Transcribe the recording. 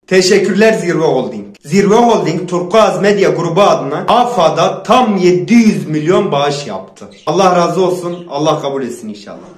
Teşekkürler Zirve Holding. Zirve Holding Turkuaz Medya Grubu adına AFA'da tam 700 milyon bağış yaptı. Allah razı olsun. Allah kabul etsin inşallah.